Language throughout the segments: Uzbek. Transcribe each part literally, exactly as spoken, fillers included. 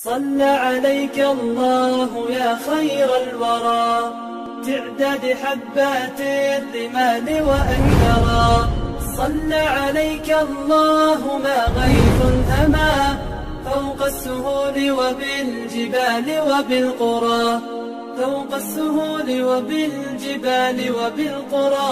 صلى عليك الله يا خير الورى تعداد حبات الرمال وأنكرا صلى عليك الله ما غيث هما فوق السهول وبالجبال وبالقرى فوق السهول وبالجبال وبالقرى.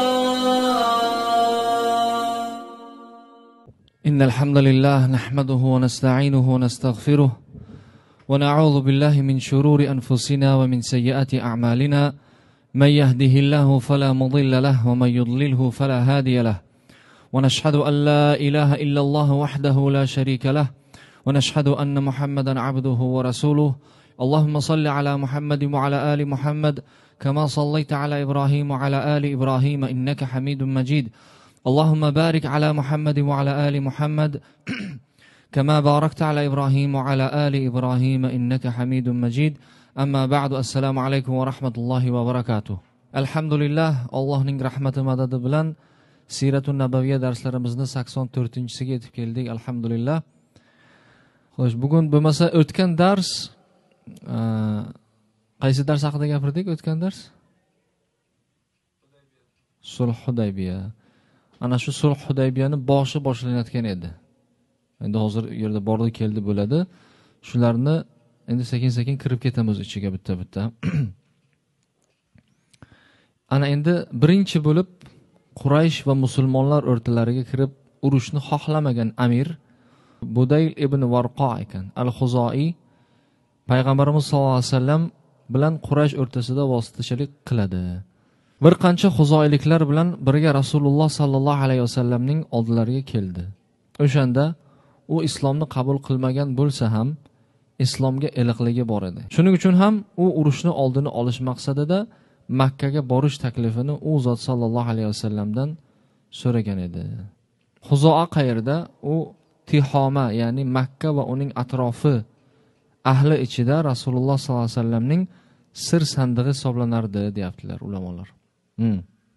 إن الحمد لله نحمده ونستعينه ونستغفره ونعوذ بالله من شرور أنفسنا ومن سيئات أعمالنا من يهده الله فلا مضل له ومن يضلله فلا هادي له ونشهد أن لا إله إلا الله وحده لا شريك له ونشهد أن محمدا عبده ورسوله. اللهم صل على محمد وعلى آل محمد كما صليت على إبراهيم وعلى آل إبراهيم إنك حميد مجيد. اللهم بارك على محمد وعلى آل محمد كما باركت على إبراهيم وعلى آل إبراهيم إنك حميد مجيد. أما بعد السلام عليكم ورحمة الله وبركاته. الحمد لله Allohning rahmati madadi bilan Siratun Nabaviyya darslarimizni sakson to'rtinchisiga yetib keldik. Alhamdulillah. Xo'sh, bugun bo'lmasa o'tgan dars qaysi dars haqida gapirdik? O'tgan dars Sulh Hudaybiya. Ana shu Sulh Hudaybiyani boshi boshlanayotgan edi. Endi hozir u yerda bordi keldi bo'ladi. Shularni endi sekin-sekin kirib ketamiz ichiga bitta-bitta. Ana endi birinchi bo'lib Quraysh va musulmonlar o'rtalariga kirib urushni xohlamagan amir Budayl ibn Varqo ekan. Al-Xuzoi Payg'ambarimiz sollallohu alayhi vasallam bilan Quraysh o'rtasida vositachilik qiladi. Bir qancha xuzoiliklar bilan birga Rasululloh sallallohu alayhi vasallamning oldilariga keldi. O'shanda u islomni qabul qilmagan bo'lsa ham islomga iliqligi bor edi. Shuning uchun ham u urushni oldini olish maqsadida Makkaga borish taklifini u zot sallallohu alayhi vasallamdan so'ragan edi. Xuzoa qayerda? U Tihoma, ya'ni Makka va uning atrofi ahli ichida Rasululloh sallallohu alayhi vasallamning sir sandig'i hisoblanardi, deyaptilar ulamolar. Hmm.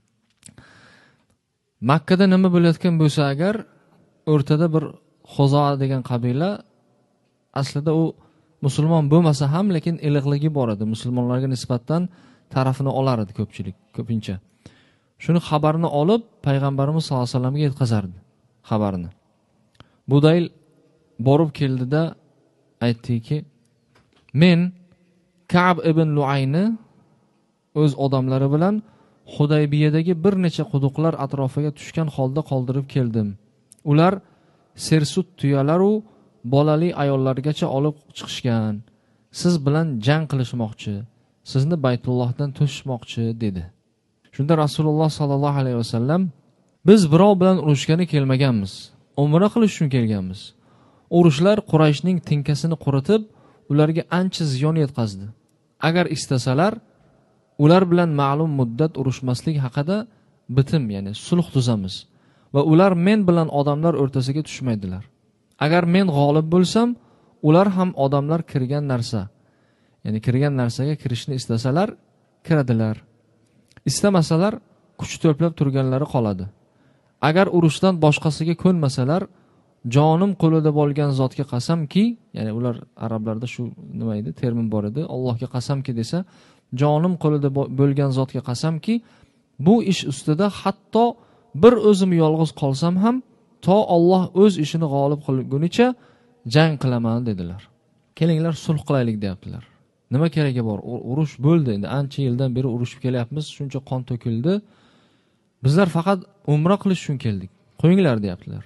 Makkada nima bo'layotgan bo'lsa agar o'rtada bir Xuzoa degan qabila, aslida u musulmon bo'lmasa ham lekin iliqligi bor edi. Musulmonlarga nisbatan tarafini olar edi ko'pchilik, ko'pincha. Shuni xabarni olib payg'ambarimiz sollallohu alayhi vasallamga yetkazardi xabarni. Budayl borib keldida aytdiki, men Ka'b ibn Luayni o'z odamlari bilan Hudaybiyadagi bir necha quduqlar atrofiga tushgan holda qoldirib keldim. Ular sersut tuyalar u bolali ayollargacha olib chiqishgan. Siz bilan jang qilishmoqchi, sizni Baytullohdan to'sishmoqchi dedi. Shunda Rasululloh sallallohu alayhi vasallam, biz birov bilan urushgani kelmaganmiz. Umra qilish uchun kelganmiz. Urushlar Qurayshning tinkasini quritib, ularga ancha ziyon yetkazdi. Agar istasalar, ular bilan ma'lum muddat urushmaslik haqida bitim, ya'ni sulh tuzamiz va ular men bilan odamlar o'rtasiga tushmaydilar. Agar men g'olib bo'lsam, ular ham odamlar kirgan narsa, ya'ni kirgan narsaga kirishni istasalar, kiradilar. Istamasalar, kuch to'plab turganlari qoladi. Agar urushdan boshqasiga ko'nmasalar, jonim qo'lida bo'lgan zotga qasamki, ya'ni ular arablarda shu nima edi, termin bor edi, Allohga qasamki desa, jonim qo'lida bo'lgan zotga qasamki, bu ish ustida hatto bir o'zim yolg'iz qolsam ham, to Alloh o'z ishini g'olib qilgunicha jang qilaman dedilar. Kelinglar sulh qilaylik deyaptilar. Nima keragi bor? Urush bo'ldi, endi ancha yildan beri urushib kelyapmiz, shuncha qon to'kildi. Bizlar faqat umra qilish uchun keldik. Qo'yinglar deyaptilar.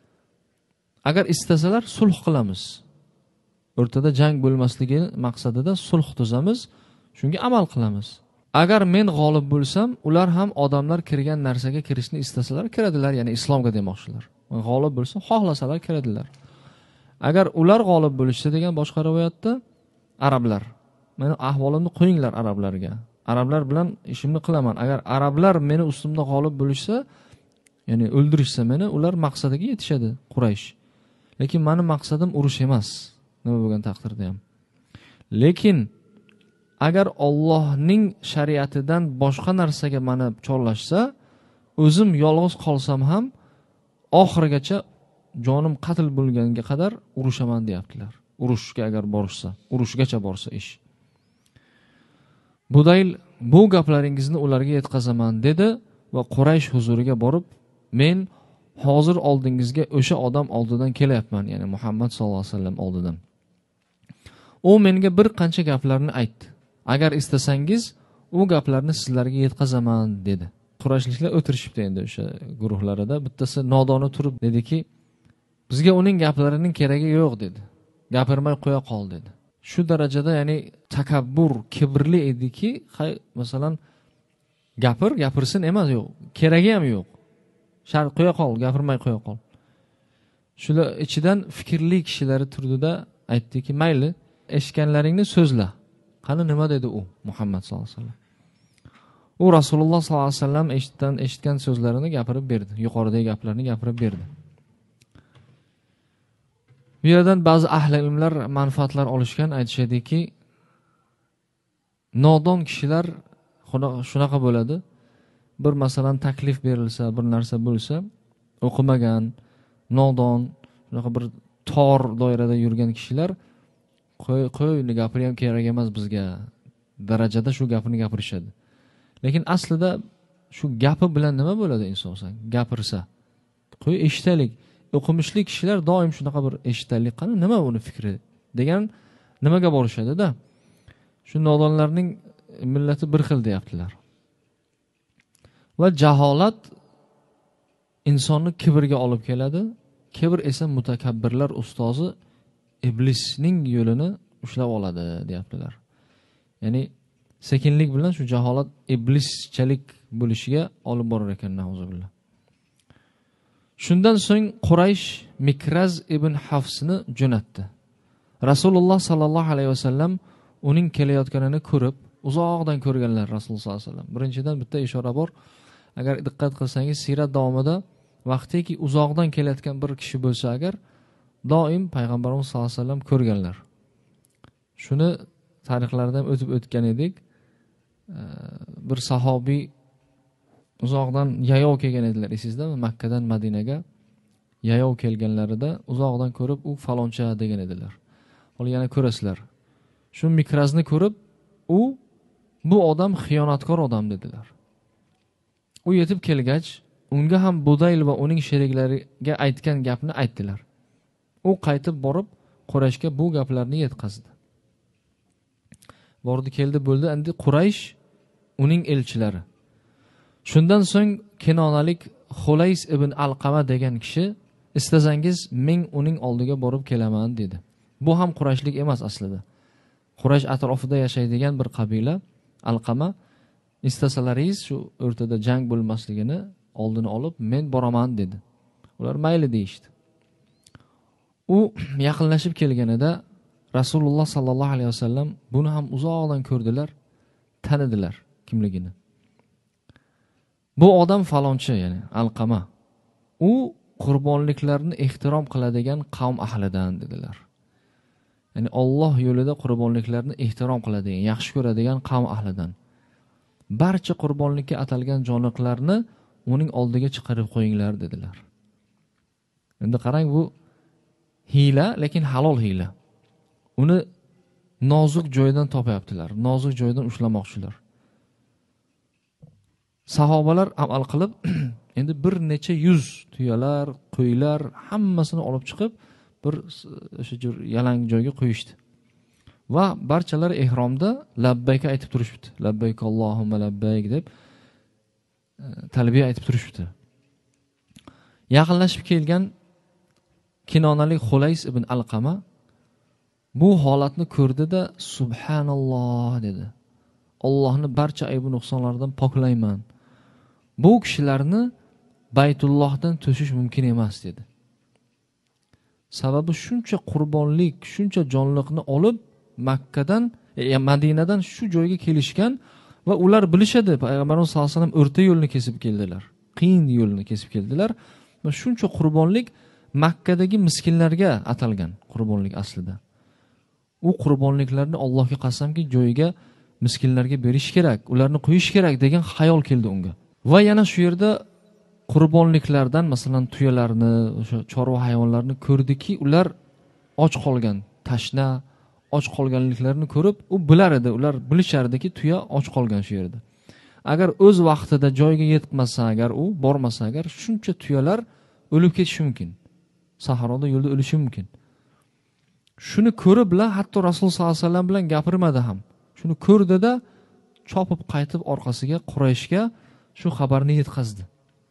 Agar istasalar sulh qilamiz. O'rtada jang bo'lmasligi maqsadida sulh tuzamiz, shunga amal qilamiz. Agar men g'olib bo'lsam, ular ham odamlar kirgan narsaga kirishni istasalar kiradilar, ya'ni islomga demoqchilar. G'olib bo'lsa, xohlasalar kiradilar. Agar ular g'olib bo'lishsa degan boshqa rivoyatda arablar, meni ahvolimni qo'yinglar arablarga. Arablar bilan ishimni qilaman. Agar arablar meni ustimda g'olib bo'lishsa, ya'ni o'ldirishsa meni, ular maqsadiga yetishadi Quraysh. Lekin meni maqsadim urush emas, nima bo'lgan taqdirda ham. Lekin agar Allohning shariatidan boshqa narsaga meni chorlashsa, o'zim yolg'iz qolsam ham oxirigacha jonim qatl bo'lganga qadar urushaman deyaptilar. urushga agar borsa, urushgacha borsa ish. Budayl bu gaplaringizni ularga yetkazaman dedi va Quraysh huzuriga borib, men hozir oldingizga o'sha odam oldidan kelyapman, ya'ni Muhammad sallallohu alayhi vasallam oldidan. U menga bir qancha gaplarni aytdi. Agar istasangiz, u gaplarni sizlarga yetkazaman dedi. Qurayshliklar o'tirishibdi endi o'sha guruhlarida. Bittasi nodoni turib dediki, bizga uning gaplarining keragi yo'q dedi. Gapirmay qo'ya qol dedi. Shu darajada, ya'ni takabbur, kibrli ediki, masalan, gapir, gapirsin emas, yo'q. Keragi ham yo'q. Shart qo'ya qol, gapirmay qo'ya qol. Shular ichidan fikrli kishilari turdida aytdiki, mayli, eshitganlaringni so'zla. Qani nima dedi u Muhammad sallallohu alayhi vasallam? U Rasululloh sallallohu alayhi vasallam eshitgan eshitgan so'zlarini gapirib berdi. Yuqoridagi gaplarni gapirib berdi. Bu yerdan ba'zi ahli ilmlar manfaatlar olishgan, aytishadiki, nodon kishilar shunaqa bo'ladi. Bir masalan taklif berilsa, bir narsa bo'lsa, o'qimagan, nodon, shunaqa bir tor doirada yurgan kishilar qo'y qo'yni gapiri ham kerak emas bizga darajada shu gapini gapirishadi. Lekin aslida shu gapi bilan nima bo'ladi inson gapirsa? Qo'y eshitaylik. O'qimishli kishilar doim shunaqa bir eshitaylik, qani nima uni fikri degan nimaga borishadi-da. Shu nodonlarning millati bir xil deyaptilar. Va jaholat insonni kibrga olib keladi. Kibr esa mutakabbirlar ustozi iblisning yo'lini ushlab oladi deyaptilar. Ya'ni sekinlik bilan shu jaholat iblischalik bo'lishiga olib borar ekan, nauzubillah. Shundan so'ng Quraysh Mikraz ibn Hafsni jo'natdi. Rasululloh sallallohu alayhi vasallam uning kelayotganini ko'rib, uzoqdan ko'rganlar Rasululloh sallallohu alayhi vasallam. Birinchidan bitta ishora bor. Agar diqqat qilsangiz, sirat davomida vaqtiki uzoqdan kelayotgan bir kishi bo'lsa agar, doim payg'ambarimiz sallallohu alayhi vasallam ko'rganlar. Shuni tarixlardan o'tib o'tgan edik. Bir sahobiy uzoqdan yayov kelgan edilar, esingizda? Makkadan Madinaga yayov kelganlarida uzoqdan ko'rib, u faloncha degan edilar. Hol yana ko'rasizlar. Shu Mikrazni ko'rib, u bu odam xiyonatkor odam dedilar. U yetib kelgach, unga ham Budayl va uning sheriklariga aytgan gapni aytdilar. U qaytib borib, Qurayshga bu gaplarni yetkazdi. Bordi keldi bo'ldi, endi Quraysh uning elchilari. Shundan so'ng Kinonalik Xulays ibn Alqama degan kishi, istasangiz men uning oldiga borib kelaman dedi. Bu ham Qurayshlik emas aslida. Quraysh atrofida yashaydigan bir qabila Alqama, istasalaringiz shu o'rtada jang bo'lmasligini oldini olib men boraman dedi. Ular mayli deyishdi. U yaqinlashib kelganida Rasululloh sallallohu alayhi vasallam buni ham uzoqdan ko'rdilar, tanidilar kimligini. Bu odam falonchi, ya'ni Alqama. U qurbonliklarni ehtirom qiladigan qavm ahlidan dedilar. Ya'ni Alloh yo'lida qurbonliklarni ehtirom qiladigan, yaxshi ko'radigan qavm ahlidan. Barcha qurbonlikka atalgan joniqlarni uning oldiga chiqarib qo'yinglar dedilar. Endi qarang, bu hiyla, lekin halol hiyla. Uni nozik joydan topayaptilar, nozik joydan ushlamoqchilar. Sahobalar amal qilib, endi bir necha yuz tuyalar, qo'ylar hammasini olib chiqib, bir o'sha yalang joyga qo'yishdi. Va barchalari ihromda labbayka aytib turishibdi. Labbayk Allohumma labbayk deb talbiya aytib turishibdi. Yaqinlashib kelgan Kinonalik Xulays ibn Alqama bu holatni ko'rdi-da, subhanalloh dedi. Allohni barcha ayb va nuqsonlardan poklayman. Bu kishilarni Baytullohdan to'shish mumkin emas dedi. Sababi shuncha qurbonlik, shuncha jonliqni olib Makkadan, ya Madinadan shu joyga kelishgan va ular bilishadi, Payg'ambarimiz sollallohu alayhi vasallam o'rta yo'lni kesib keldilar. Qiyin yo'lni kesib keldilar va shuncha qurbonlik Makkadagi miskinlarga atalgan qurbonlik aslida. U qurbonliklarni Allohga qasamki joyiga miskinlarga berish kerak, ularni qo'yish kerak degan xayol keldi unga. Va yana shu yerda qurbonliklardan, masalan, tuyalarni, o'sha chorva hayvonlarni ko'rdiki, ular och qolgan, tashna, och qolganliklarini ko'rib, u bilar edi, ular bilishardiki, tuya och qolgan shu yerda. Agar o'z vaqtida joyiga yetmasa, agar u bormasa, agar shuncha tuyalar o'lib ketishi mumkin. Sahroda yo'lda o'lishi mumkin. Shuni ko'riblar, hatto Rasululloh sollallohu alayhi vasallam bilan gapirmadi ham. Shuni ko'rdida chopib qaytib orqasiga Qurayshga shu xabarni yetkazdi.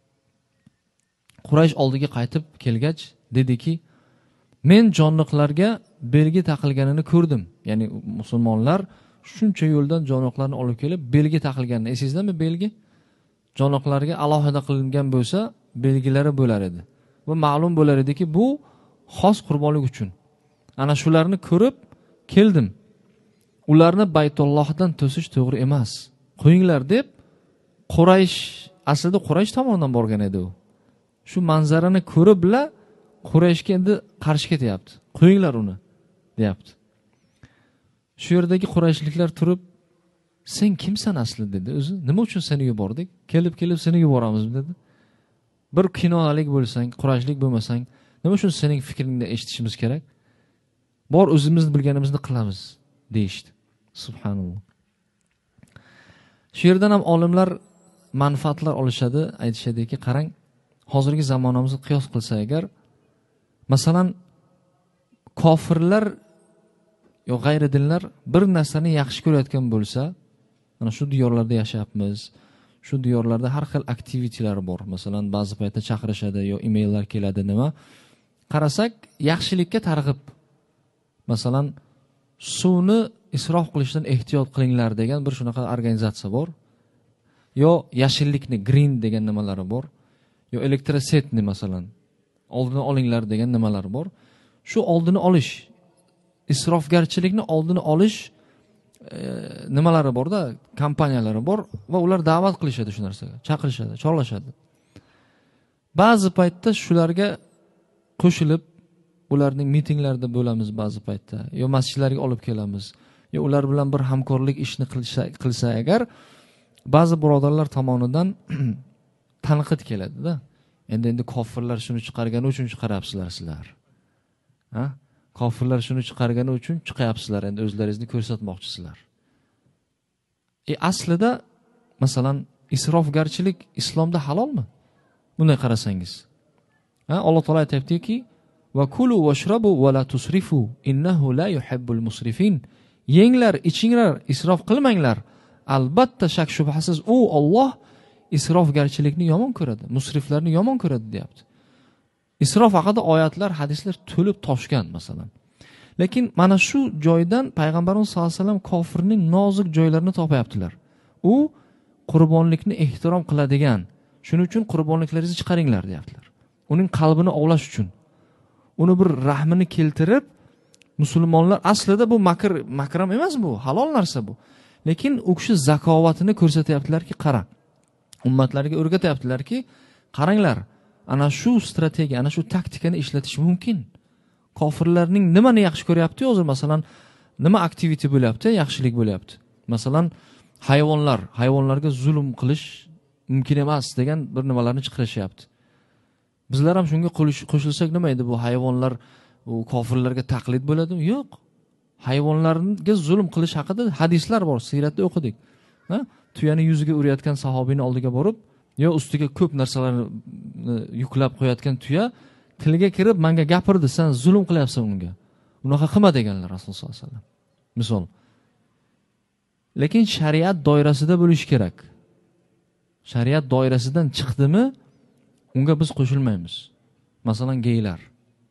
Quraysh oldiga qaytib kelgach dediki, men jonliqlarga belgi taqilganini ko'rdim. Ya'ni musulmonlar shuncha yo'ldan jonliqlarni olib kelib belgi taqilganini esingizdami? Belgi jonliqlarga alohida qilingan bo'lsa, belgilari bo'lar edi. Va ma'lum bo'lar ediki, bu xos qurbonlik uchun. Ana shularni ko'rib keldim. Ularni Baytullohdan to'sish to'g'ri emas. Qo'yinglar deb Quraysh, aslida Quraysh tomonidan borgan edi u. Shu manzarani ko'riblar Qurayshga endi qarshi ketyapti. Qo'yinglar uni, deyapti. Shu yerdagi Qurayshliklar turib, "Sen kimsan asli?" dedi. "O'zi nima uchun seni yubordik? Kelib-kelib seni yuboramiz" dedi. "Bir kinoalik bo'lsang, Qurayshlik bo'lmasang, nima uchun sening fikringni eshitishimiz kerak? Bor o'zimiz bilganimizni qilamiz" deyishdi. Subhanalloh. Shu yerdan ham olimlar manfaatlar olishadi, aytishadiki, qarang, hozirgi zamonamizni qiyos qilsa agar, masalan, kofirlar yo g'ayri dinlar bir narsani yaxshi ko'rayotgan bo'lsa, mana shu diyorlarda yashayapmiz. Shu diyorlarda har xil aktivitelar bor. Masalan, ba'zi paytda chaqirishadi yo emaillar keladi nima. Qarasak, yaxshilikka targ'ib. Masalan, suvni isrof qilishdan ehtiyot qilinglar degan bir shunaqa organizatsiya bor. Yo yashillikni, green degan nimalari bor. Yo elektrosetni masalan, oldini olinglar degan nimalar bor. Shu oldini olish, isrofgarchilikni oldini olish e, nimalari borda, kompaniyalari bor va ular da'vat qilishadi shu narsaga, chaqirishadi, chorlashadi. Ba'zi paytda shularga qo'shilib ularning mitinglarida bo'lamiz ba'zi paytda, yo masjidlarga olib kelamiz, yo ular bilan bir hamkorlik ishni qilsa, qilsa agar ba'zi birodarlar tomonidan tanqid keladi-da. Endi endi kofirlar shuni chiqargani uchun chiqarayapsizlar sizlar. Ha? Kofirlar shuni chiqargani uchun chiqayapsizlar, endi o'zlaringizni ko'rsatmoqchisizlar. E aslida masalan isrofgarchilik islomda halolmi? Bunday qarasangiz. Ha, Alloh taolo aytayaptiki: "Va kulu washrabu va la tusrifu innahu la yuhibbul musrifin." Yenglar, ichinglar, isrof qilmanglar. Albatta shak shubhasiz u Alloh isrofgarchilikni yomon ko'radi, musriflarni yomon ko'radi, deyapti. Isrof haqida oyatlar, hadislar to'lib toshgan masalan. Lekin mana shu joydan payg'ambarimiz sollallohu alayhi vasallam kofirning nozik joylarini topayaptilar. U qurbonlikni ehtirom qiladigan, shuning uchun qurbonliklaringizni chiqaringlar, deyaptilar. Uning qalbini ovlash uchun. Uni bir rahmini keltirib, musulmonlar aslida bu makr, makram emas bu, halol narsa bu. Lekin u kishi zakovatini ko'rsatyaptilarki, qara. Ummatlarga o'rgatyaptilarki, qaranglar, ana shu strategiya, ana shu taktikani ishlatish mumkin. Kofirlarning nimani yaxshi ko'ryapti hozir, masalan, nima aktivite bo'lyapti, yaxshilik bo'lyapti. Masalan, hayvonlar, hayvonlarga zulm qilish mumkin emas degan bir nimalarni chiqarishyapti. Bizlar ham shunga qo'shilsak nima edi, bu hayvonlar u kofirlarga taqlid bo'ladimi? Yo'q. Hayvonlarga zulm qilish haqida hadislar bor, siyratda o'qidik. Ha? Tuyani yuziga urayotgan sahobiyning oldiga borib, yo ustiga ko'p narsalarni yuklab qo'yayotgan tuya tilga kirib menga gapirdi, sen zulm qilyapsan unga. Unaqa qilma deganlar Rasululloh sollallohu alayhi vasallam. Misol. Lekin shariat doirasida bo'lish kerak. Shariat doirasidan chiqdimi, unga biz qo'shilmaymiz. Masalan, geylar.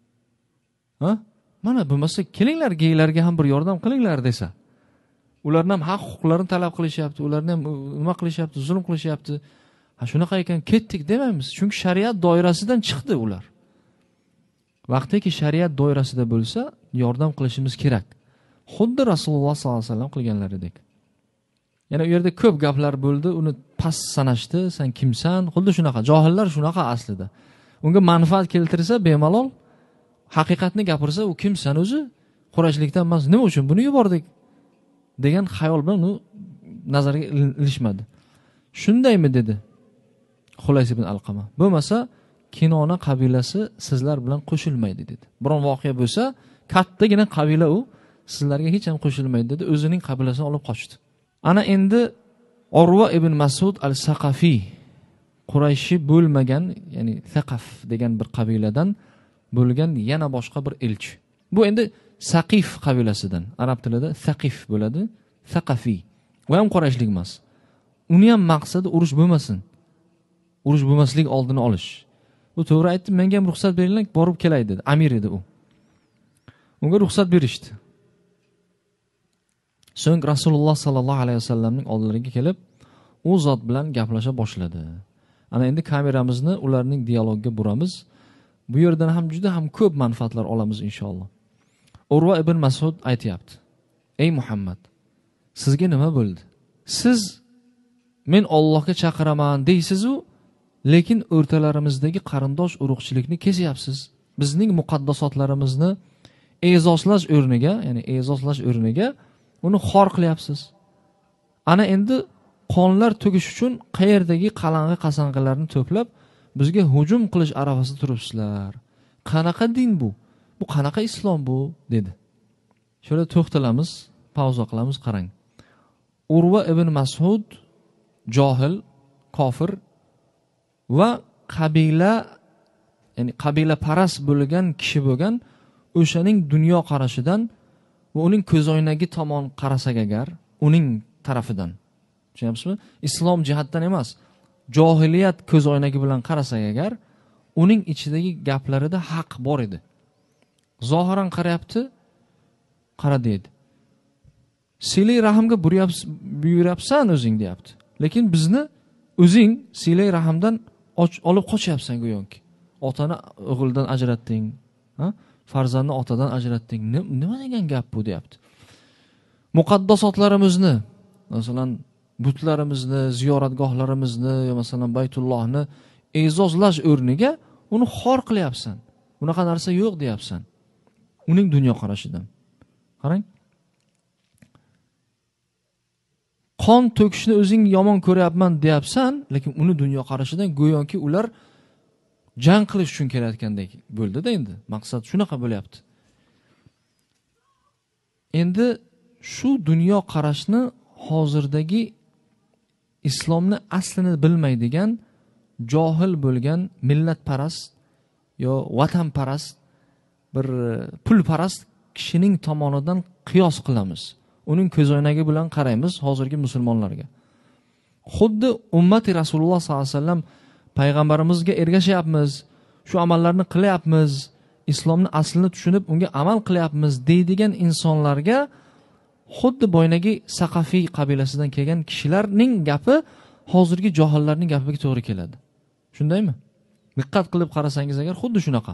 Ha? Mana bo'lmasa kelinglar geylarga ham bir yordam qilinglar desa. Ularning ham haq huquqlarini talab qilishyapti, ularni ham nima qilishyapti, zulm qilishyapti. Ha shunaqa ekan ketdik demaymiz. Chunki shariat doirasidan chiqdi ular. Vaqtiki shariat doirasida bo'lsa, yordam qilishimiz kerak. Xuddi Rasululloh sollallohu alayhi vasallam qilganlaridek. Yana u yerda ko'p gaplar bo'ldi, uni past sanashdi, sen kimsan? Xuddi shunaqa, johillar shunaqa aslida. Unga manfaat keltirsa bemalol, haqiqatni gapirsa, u kimsan o'zi? Qurayshlikdan emas, nima uchun buni yubordik degan xayol bilan u nazarga ilishmadi. Shundaymi dedi Xulays ibn Alqama. Bo'lmasa Kinona qabilasi sizlar bilan qo'shilmaydi dedi. Biron voqea bo'lsa, kattagina qabila u, sizlarga hech ham qo'shilmaydi dedi, o'zining qabilasini olib qochdi. Ana endi Urva ibn Mas'ud al-Saqafi, Qurayshi bo'lmagan, ya'ni Saqaf degan bir qabiladan bo'lgan yana boshqa bir elchi. Bu endi Saqif qabilasidan, arab tilida Saqif bo'ladi, Saqafi. U ham Qurayshlik emas. Uni ham maqsadi urush bo'lmasin. Urush bo'lmaslik oldini olish. U to'g'ri aytdi, menga ham ruxsat beringlar, borib kelay dedi. Amir edi u. Unga ruxsat berishdi. So'ng Rasululloh sallallohu alayhi vasallamning oldilariga kelib, u zot bilan gaplasha boshladi. Ana endi kameramizni ularning dialogiga buramiz. Bu yerdan ham juda ham ko'p manfaatlar olamiz inshaalloh. Urva ibn Mas'ud aytayapti: "Ey Muhammad, sizga nima bo'ldi? Siz men Allohga chaqiraman deysiz-u, lekin o'rtalarimizdagi qarindosh urug'chilikni kesyapsiz. Bizning muqaddasotlarimizni e'zozlash o'rniga, ya'ni e'zozlash o'rniga uni xor qilyapsiz. Ana endi qonlar to'kish uchun qayerdagi qalang'i qasanqalarni to'plab bizga hujum qilish arafasida turibsizlar. Qanaqa din bu? Bu qanaqa islom bu?" dedi. Shöyle to'xtalamiz, pauza qilamiz, qarang. Urva ibn Mas'ud johil, kofir va qabila, ya'ni qabila paras bo'lgan kishi bo'lgan, o'shaning dunyo qarashidan va uning ko'zoynagi tomon qarasak agar, uning tarafidan. Tushunyapsizmi? Islom jihatdan emas, johiliyat ko'zoynagi bilan qarasak agar, uning ichidagi gaplarida haq bor edi. Zohiran qarayapti, qara deydi. Silay rahmga buyuryapsan o'zing deyapti. Lekin bizni o'zing silay rahmdan olib qochyapsan go'yoki. Otani o'g'ildan ajratding, ha? Farzandni otadan ajratding. Nima degan gap bu deyapti. Muqaddasotlarimizni, masalan, butlarimizni, ziyoratgohlarimizni, yo masalan Baytullohni e'zozlash o'rniga uni xor qilyapsan. Bunaqa narsa yo'q deyapsan. Uning dunyo qarashidan. Qarang. Qon to'kishni o'zing yomon ko'ryapman deyapsan, lekin uni dunyo qarashidan go'yoki ular jang qilish uchun kelayotgandek bo'ldi-da endi. Maqsad shunaqa bo'lyapti. Endi shu dunyo qarashni hozirdagi islomni aslini bilmaydigan, johil bo'lgan millatparast yo vatanparast, bir pulparast kishining tomonidan qiyos qilamiz. Uning ko'zoynagi bilan qaraymiz hozirgi musulmonlarga. Xuddi ummati Rasululloh sollallohu alayhi vasallam payg'ambarimizga ergashyapmiz, shu amallarni qilyapmiz, islomni aslini tushunib unga amal qilyapmiz deydigan insonlarga xuddi boynagi Saqafiy qabilasidan kelgan kishilarning gapi hozirgi johillarning gapiga to'g'ri keladi. Shundaymi? Diqqat qilib qarasangiz agar xuddi shunaqa.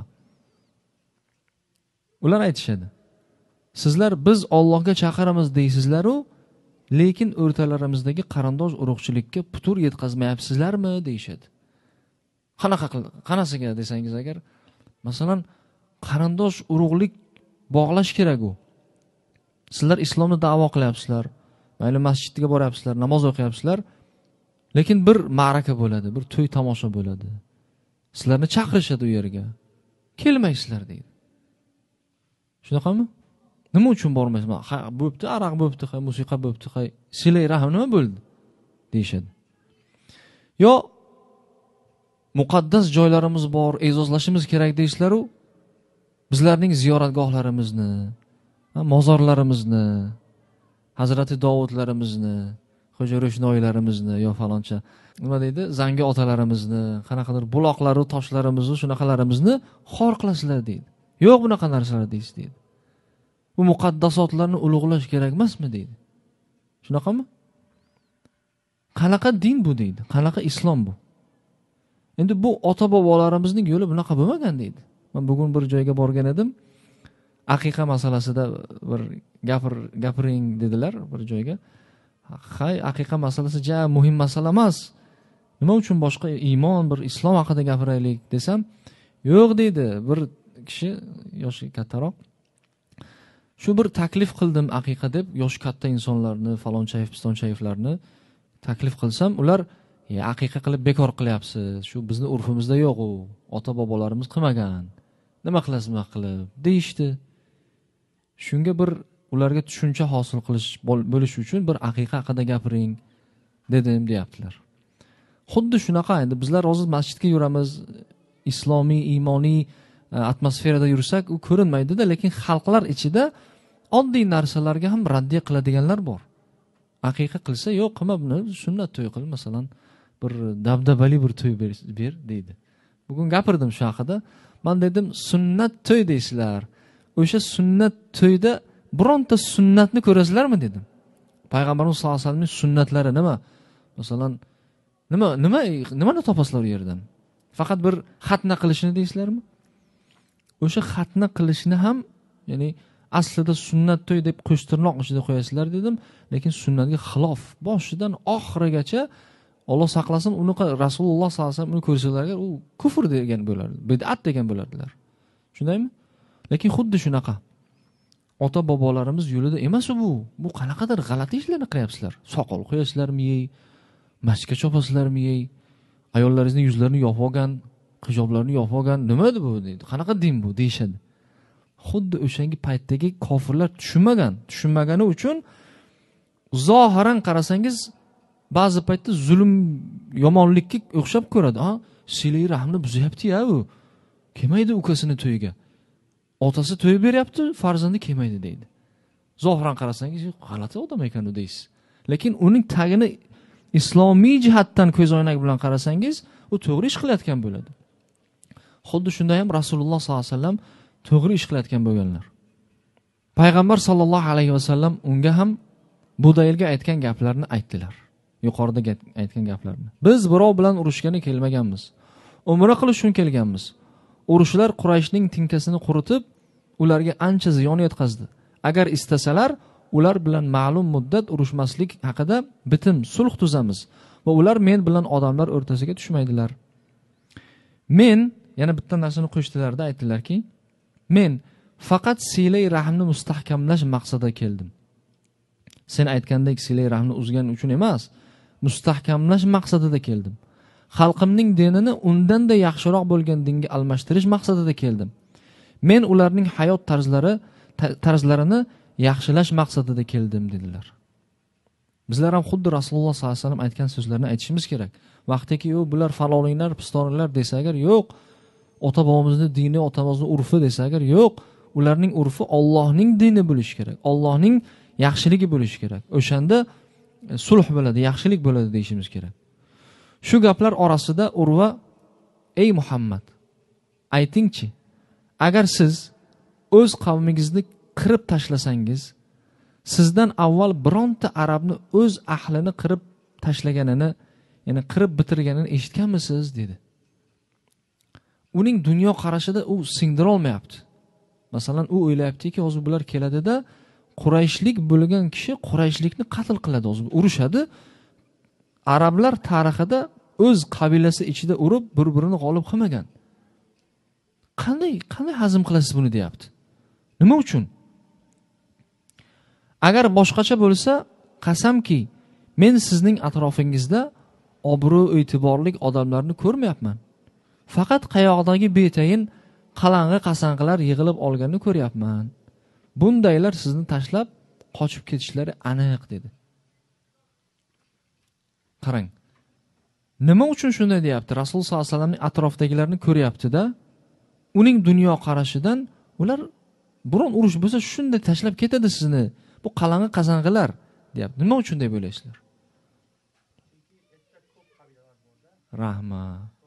Ular aytishadi: "Sizlar biz Allohga chaqiramiz deysizlar-u, lekin o'rtalarimizdagi qarindosh urug'chilikka putur yetkazmayapsizlarmi?" deyshadi. Qanaqa qanasiga desangiz agar, masalan, qarindosh urug'lik bog'lash kerak u. Sizlar islomni da'vo qilyapsizlar, mayli masjidga boryapsizlar, namoz o'qiyapsizlar, lekin bir ma'raka bo'ladi, bir to'y tomosha bo'ladi. Sizlarni chaqirishadi u yerga. Kelmaysizlar deydi. Shunaqami? Nima uchun bormaysizlar? Ha, bo'pti, araq bo'pti, hay musiqa bo'pti, hay silay rahm nima bo'ldi deyshadi. Yo muqaddas joylarimiz bor, e'zozlashimiz kerak deysizlar-u, bizlarning ziyoratgohlarimizni, mozorlarimizni, Hazrati Dovudlarimizni, Xo'ja Ro'shnoylarimizni yo faloncha nima deydi, zangi otalarimizni, qanaqadir buloqlar va toshlarimizni, shunaqalarimizni xor qilasizlar deydi. Yo'q bunaqa narsalar deysiz deydi. Bu muqaddasotlarni ulug'lash kerak emasmi deydi. Shunaqami? Qanaqa din bu deydi? Qanaqa islom bu? Endi bu ota bobolarimizning yo'li bunaqa bo'lmagan deydi. Men bugun bir joyga borgan edim. Aqiqa masalasida bir gapir gapiring dedilar bir joyga. Hay, aqiqa masalasi ja muhim masala emas. Nima uchun boshqa iymon, bir islom haqida gapiraylik desam, yo'q deydi. Bir kishi yoshi kattaroq. Shu bir taklif qildim aqiqa deb, yoshi katta insonlarni, falonchayif, pistonchayiflarni taklif qilsam, ular "Ya aqiqa qilib bekor qilyapsiz. Shu bizning urfimizda yo'q u. Ota bobolarimiz qilmagan. Nima qilasiz nima qilib?" deyishdi. shunga bir ularga tushuncha hosil qilish bo'lish uchun bir aqiqa haqida gapiring dedim deyaptilar. Xuddi shunaqa endi bizlar hozir masjidga yuramiz, islomiy, iymoniy atmosferada yursak u ko'rinmaydi-da, lekin xalqlar ichida oddiy narsalarga ham raddiya qiladiganlar bor. Aqiqa qilsa, yo'q, qilma buni, sunnat to'y qil, masalan, bir dabdabali bir to'y ber, ber deydi. Bugun gapirdim shu haqida. Men dedim, sunnat to'y deysizlar. O'sha sunnat to'yda bironta sunnatni ko'rasizlarmi dedim. Payg'ambarimiz sollallohu alayhi vasallamning sunnatlari nima? Masalan, nima nima nimani topasizlar u yerdan? Faqat bir xatna qilishni deysizlarmi? O'sha xatna qilishni ham, ya'ni aslida sunnat to'y deb qo'shtirnoq ichida qo'yasizlar dedim, lekin sunnatga xilof. Boshidan oxirigacha Alloh saqlasin, uni Rasululloh sollallohu alayhi vasallam uni ko'rsalarga u kufr degan bo'lardi, bid'at degan bo'lardilar. Shundaymi? Lekin xuddi shunaqa. Ota bobolarimiz yo'lida emas bu. Bu qanaqadir g'alati ishlarni qilyapsizlar. Soqol qo'yasizlarmi yey, masjidga chopasizlarmi yey, ayollaringizning yuzlarini yopib olgan, hijoblarini yopib olgan, nima edi bu deydi. Qanaqa din bu deyshadi. Xuddi o'shangi paytdagi kofirlar tushunmagan, tushunmagani uchun zohiran qarasangiz ba'zi paytda zulm, yomonlikka o'xshab ko'radi. Ha, silay rahmni buzyapti-ya u. Kelmaydi ukasini to'yiga. Otasi to'y beryapti, farzandi kelmaydi deydi. Zohiran qarasangiz g'alati odam ekan u deysiz. Lekin uning tagini islomiy jihatdan ko'z oynak bilan qarasangiz, u to'g'ri ish qilayotgan bo'ladi. Xuddi shunday ham Rasululloh sollallohu alayhi vasallam to'g'ri ish qilayotgan bo'lganlar. Payg'ambar sollallohu alayhi vasallam unga ham Budayilga aytgan gaplarni aytdilar. Yuqorida aytgan gaplarni. Biz birov bilan urushgani kelmaganmiz. Umra qilish uchun kelganmiz. Urushlar Qurayshning tinkasini quritib, ularga ancha ziyon yetkazdi. Agar istasalar, ular bilan ma'lum muddat urushmaslik haqida bitim, sulh tuzamiz va ular men bilan odamlar o'rtasiga tushmaydilar. Men, yana bitta narsani qo'shdilarda aytdilarki, men faqat silay rahmni mustahkamlash maqsadida keldim. Sen aytgandek silay rahmni uzgan uchun emas, mustahkamlash maqsadida keldim. Xalqimning dinini undan-da yaxshiroq bo'lgan dinga almashtirish maqsadida keldim. Men ularning hayot tarzlari tarzlarini yaxshilash maqsadida keldim dedilar. Bizlar ham xuddi Rasululloh sollallohu alayhi vasallam aytgan so'zlarni aytishimiz kerak. Vaqtiki yo'q, bular faloninglar, pistoninglar desa agar, yo'q, ota bobomizning dini, otamizning urfi desa agar, yo'q, ularning urfi Allohning dini bo'lishi kerak. Allohning yaxshiligi bo'lishi kerak. O'shanda sulh bo'ladi, yaxshilik bo'ladi deyishimiz kerak. Shu gaplar orasida Urva, ey Muhammad, aytingchi, agar siz o'z qavmingizni qirib tashlasangiz, sizdan avval bironta arabni o'z ahlini qirib tashlaganini, ya'ni qirib bitirganini eshitganmisiz dedi. Uning dunyo qarashida u singdira olmayapti. Masalan, u o'ylayaptiki, hozir bular keladida Qurayshlik bo'lgan kishi Qurayshlikni qatl qiladi, hozir urushadi. Arablar tarixida o'z qabilasi ichida urib, bir-birini g'olib qilmagan. Qanday, qanday hazm qilasiz buni deyapti. Nima uchun? Agar boshqacha bo'lsa, qasamki, men sizning atrofingizda obro' e'tiborli odamlarni ko'rmayapman. Faqat qayoqdagi betayin qalang'i qasanqilar yig'ilib olganini ko'ryapman. Bundaylar sizni tashlab qochib ketishlari aniq dedi. Qarang. Nima uchun shunday deyapti? Rasululloh sollallohu alayhi vasallamning atrofidagilarni ko'ryapti-da, uning dunyo qarashidan ular biron urush bo'lsa shunday tashlab ketadi sizni. Bu qalang'i qazang'ilar deyapti. Nima uchun deb o'ylaysizlar? Rahma.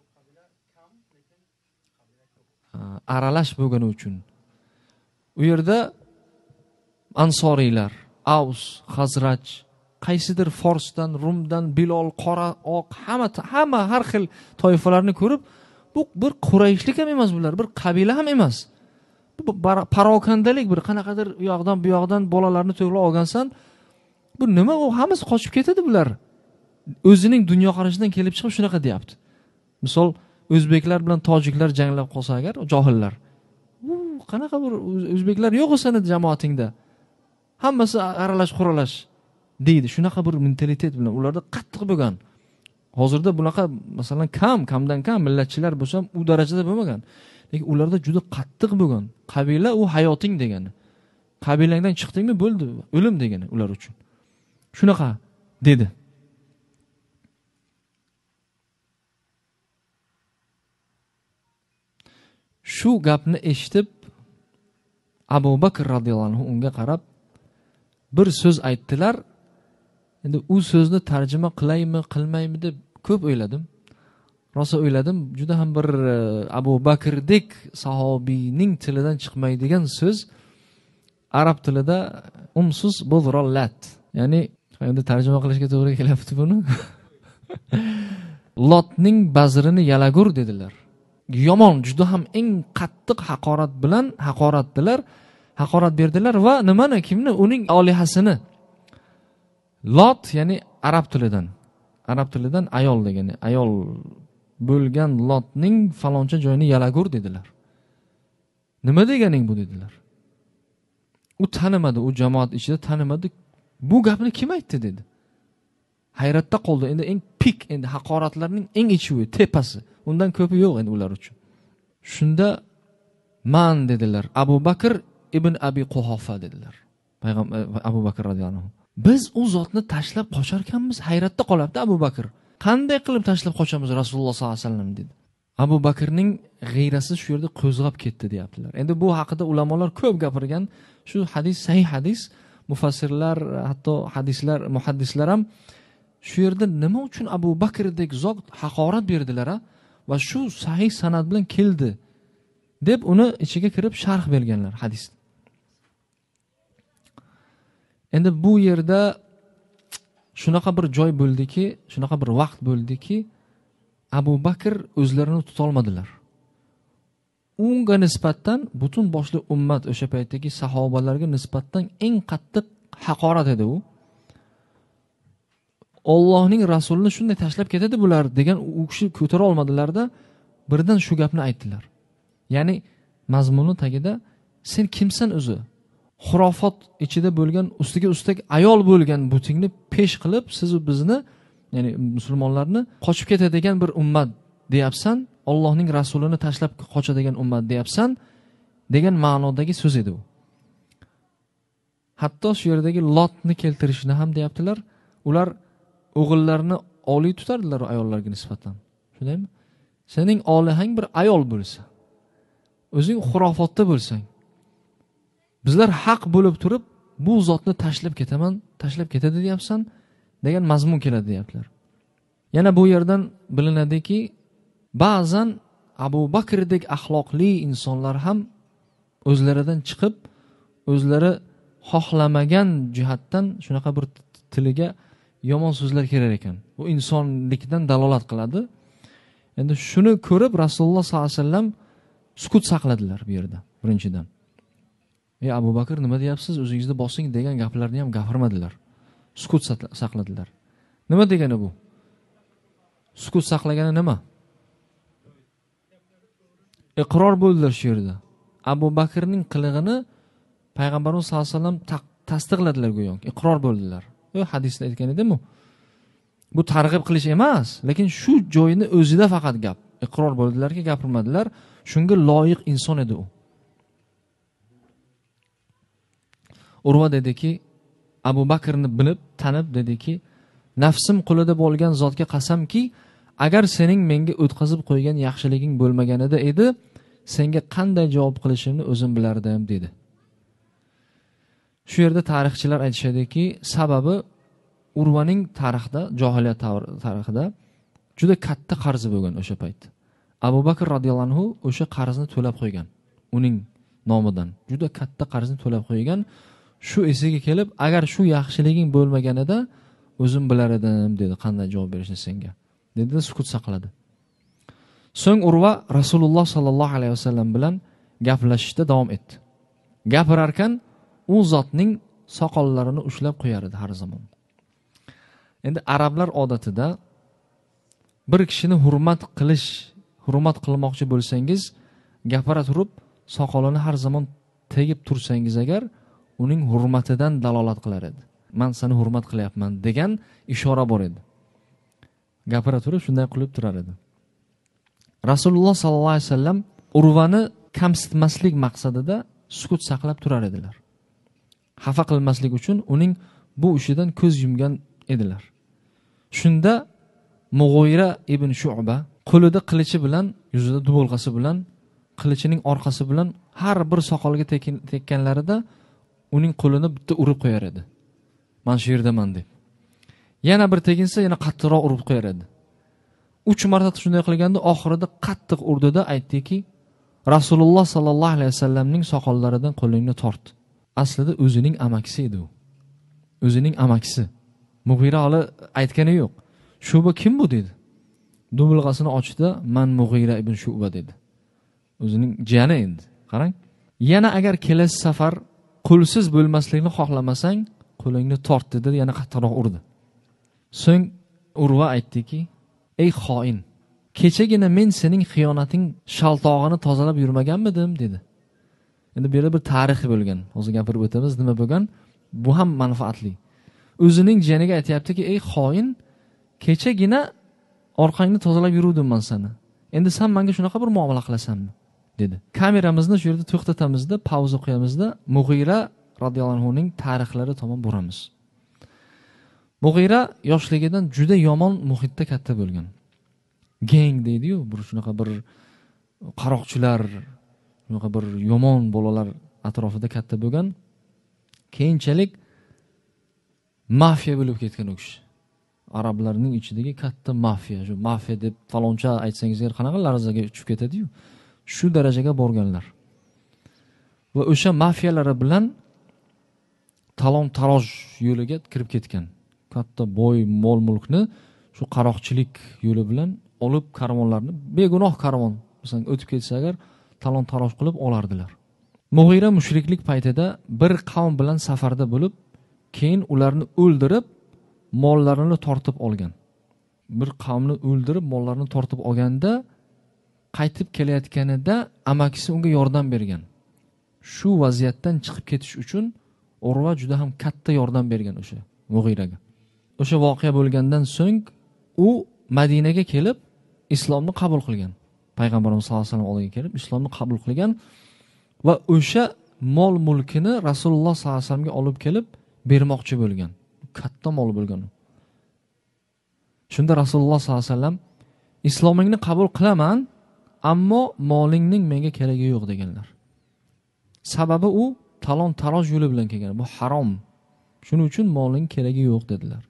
Aralash bo'lgani uchun. U yerda Ansoriylar, Aws, Xazraj, qaysidir Forsdan, Rumdan, Bilol, Qora, Oq, hamma hamma har xil toifalarni ko'rib, bu bir Qurayshlik ham emas bular, bir qabila ham emas. Bu parokandalik, bir qanaqadir u yoqdan bu yoqdan bolalarni to'g'ri olgansan, bu nima, u hammasi qochib ketadi bular. O'zining dunyo qarashidan kelib chiqib shunaqa deyapti. Misol o'zbeklar bilan tojiklar janglab qolsa agar, johillar. U qanaqa bir o'zbeklar yo'q o'sani jamoatingda. Hammasi aralash quralash deydi. Shunaqa bir mentalitet bilan ularda qattiq bo'lgan. Hozirda bunaqa masalan kam, kamdan kam millatchilar bo'lsa, u darajada bo'lmagan. Lekin ularda juda qattiq bo'lgan. Qabila u hayoting degani. qabilangdan chiqdingmi bo'ldi, o'lim degani ular uchun. Shunaqa dedi. Shu gapni eshitib Abu Bakr radhiyallohu anhu unga qarab bir so'z aytdilar. Endi u so'zni tarjima qilaymi, qilmaymi deb ko'p o'yladim. Rosa o'yladim, juda ham bir Abu Bakrdek sahobiyning tilidan chiqmaydigan so'z arab tilida umsus budrollat. Ya'ni endi tarjima qilishga to'g'ri kelyapti buni. Lotning bazrini yalagur dedilar. Yomon, juda ham eng qattiq haqorat bilan haqoratdilar, haqorat berdilar va nimani, kimni? Uning olihasini. Lot, ya'ni arab tilidan, arab tilidan ayol degani, ayol bo'lgan Lotning faloncha joyini yalagur dedilar. Nima deganing bu dedilar. U tanimadi, u jamoat ichida tanimadi. Bu gapni kim aytdi dedi. Hayratda qoldi. Endi eng pik, endi haqoratlarning eng ichivi, tepasi. Undan ko'pi yo'q endi ular uchun. Shunda man dedilar. Abu Bakr ibn Abi Quhofa dedilar. Payg'ambar Abu Bakr radhiyallohu anhu. Biz u zotni tashlab qocharkanmiz, hayratda qolyapti Abu Bakr. Qanday qilib tashlab qochamiz Rasululloh sollallohu alayhi vasallam dedi. Abu Bakrning g'ayrasi shu yerda qo'zg'ab ketdi deyaptilar. Endi bu haqida ulamolar ko'p gapirgan. Shu hadis sahih hadis, mufassirlar, hatto hadislar, muhaddislar ham shu yerda nima uchun Abu Bakrdek zot haqorat berdilar va shu sahih sanad bilan keldi deb uni ichiga kirib sharh berganlar hadis. Endi bu yerda shunaqa bir joy bo'ldiki, shunaqa bir vaqt bo'ldiki, Abu Bakr o'zlarini tuta olmadilar. Unga nisbatan butun boshli ummat o'sha paytdagi sahobalarga nisbatan eng qattiq haqorat edi u. Allohning rasulini shunday tashlab ketadi bular degan u kishi ko'tara olmadilarda, birdan shu gapni aytdilar. Ya'ni mazmuni tagida sen kimsan o'zi? Xurofot ichida bo'lgan, ustiga ustak ayol bo'lgan butingni pesh qilib, siz bizni, ya'ni musulmonlarni qochib ketadigan bir ummat deyapsan, Allohning rasulini tashlab qochadigan ummat deyapsan degan ma'nodagi so'z edi u. Hatto shu yerdagi Lotni keltirishni ham deyaptilar. Ular o'g'illarini oliy tutardilar ayollarga nisbatan. Shundaymi? Sening olihang bir ayol bo'lsa, o'zing xurofotda bo'lsang, bizlar haq bo'lib turib, bu zotni tashlab ketaman, tashlab ketadi deyapsan degan mazmun keladi deyaptilar. Yana bu yerdan bilinadiki, ba'zan Abu Bakrdek axloqli insonlar ham o'zlaridan chiqib, o'zlari xohlamagan jihatdan shunaqa bir tiliga yomon so'zlar kelar ekan. Bu insonlikdan dalolat qiladi. Endi shuni ko'rib Rasululloh sollallohu alayhi vasallam sukut saqladilar bu yerda birinchidan. Ey Abu Bakr, nima deyapsiz? O'zingizni bosing degan gaplarni ham gapirmadilar. Sukut saqladilar. Nima degani bu? Sukut saqlagani nima? Iqror bo'ldilar shu yerda. Abu Bakrning qilig'ini Payg'ambarimiz sollallohu alayhi vasallam tasdiqladilar go'yo. Iqror bo'ldilar. Bu hadisda aytgan edim-ku. Bu targ'ib qilish emas, lekin shu joyini o'zida faqat gap. Iqror bo'ldilarki, gapirmadilar. Shunga loyiq inson edi u. Urva dediki, Abu Bakrni bilib, tanib dediki, nafsim qo'lida bo'lgan zotga qasamki, agar sening menga o'tkazib qo'ygan yaxshiliging bo'lmaganida edi, senga qanday javob qilishimni o'zim bilardim dedi. Shu yerda tarixchilar aytishadiki, sababi Urvaning tarixda, johiliyat tarixida juda katta qarzi bo'lgan o'sha payt. Abu Bakr radhiyallohu anhu o'sha qarzni to'lab qo'ygan. Uning nomidan juda katta qarzni to'lab qo'ygan. Shu esiga kelib, agar shu yaxshiliging bo'lmaganida o'zim bilar edim dedi, qanday javob berishni senga. Dedi, sukut saqladi. So'ng Urva Rasululloh sallallohu alayhi vasallam bilan gaplashishda davom etdi. Gapirar ekan, u zotning soqollarini ushlab qo'yar edi har zamon. Endi arablar odatida bir kishini hurmat qilish, hurmat qilmoqchi bo'lsangiz, gapira turib soqolini har zamon tegib tursangiz agar, uning hurmatidan dalolat qilar edi. Men seni hurmat qilyapman degan ishora bor edi. Gapira turib shunday qilib turar edi. Rasululloh sallallohu alayhi vasallam Urvani kamsitmaslik maqsadida sukut saqlab turar edilar. xafa qilmaslik uchun uning bu ishidan ko'z yumgan edilar. Shunda Mug'ira ibn Shu'ba qo'lida qilichi bilan, yuzida dubolg'asi bilan, qilichining orqasi bilan har bir soqolga tekkanlarida uning qo'lini bitta urib qo'yar edi. "Men shu yerdaman" deb. Yana bir teginsa yana qattiqroq urib qo'yar edi. uch marta shunday qilganda oxirida qattiq urdida aytdiki, Rasululloh sallallohu alayhi vasallamning soqollaridan qo'lingni tort. Aslida o'zining amakisi edi u. O'zining amakisi. Mug'ira hali aytgani yo'q. Shuba kim bu dedi. Dubilg'asini ochdi, "Man Mug'ira ibn Shu'ba" dedi. O'zining jiyani endi. Qarang. Yana agar kelasi safar qo'lsiz bo'lmaslikni xohlamasang, qo'lingni tort dedi, yana qattiqroq urdi. So'ng Urva aytdiki, "Ey xoin, kechagina men sening xiyonating shaltog'ini tozalab yurmaganmidim?" dedi. Endi bu yerda bir tarix bo'lgan. Hozir gapirib o'tamiz nima bo'lgan. Bu ham manfaatli. O'zining jiyaniga aytayaptiki, "Ey xoin, kechagina orqangni tozalab yuruvdim men seni. Endi sen menga shunaqa bir muomala qilasanmi?" dedi. Kameramizni shu yerda to'xtatamizda, pauza qo'yamizda, Mug'ira radhiyallohu anhu ning tarixlari tomon boramiz. Mug'ira yoshligidan juda yomon muhitda katta bo'lgan. Geng deydi-yu, bir shunaqa bir qaroqchilar, shunaqa bir yomon bolalar atrofida katta bo'lgan. Keyinchalik mafiya bo'lib ketgan u kishi. Arablarning ichidagi katta mafiya, shu mafiya deb faloncha aytsangiz qanaqa larzaga tushib ketadi-yu. Shu darajaga borganlar. Va o'sha mafiyalari bilan talon-taroj yo'liga kirib ketgan. Katta boy mol-mulkni shu qaroqchilik yo'li bilan olib karvonlarni, begunoh karvon, masalan, o'tib ketsa agar talon-taroj qilib olardilar. Mug'ira mushriklik paytida bir qavm bilan safarda bo'lib, keyin ularni o'ldirib, mollarini tortib olgan. Bir qavmni o'ldirib, mollarini tortib olganda qaytib kelayotganida amakisi unga yordam bergan. Shu vaziyatdan chiqib ketish uchun Urva juda ham katta yordam bergan o'sha Mug'iraga. O'sha voqea bo'lgandan so'ng u Madinaga kelib islomni qabul qilgan. Payg'ambarimiz sollallohu alayhi vasallam oldiga kelib islomni qabul qilgan va o'sha mol mulkini Rasululloh sollallohu alayhi vasallamga olib kelib bermoqchi bo'lgan. Katta mol bo'lgan. Shunda Rasululloh sollallohu alayhi vasallam islomingni qabul qilaman, ammo molingning menga keragi yo'q deganlar. Sababi u talon-taroj yo'li bilan kelgan. Bu harom. Shuning uchun moling keragi yo'q dedilar.